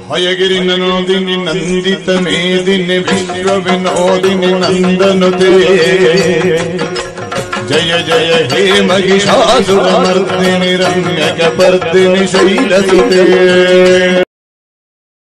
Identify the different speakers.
Speaker 1: हयगिरि ननोदिनि नंदित मेदिनि विश्व विनोदिनि नंदनुते जय जय हे महिषासुरमर्दिनि रम्यकपर्दिनि शैलसुते।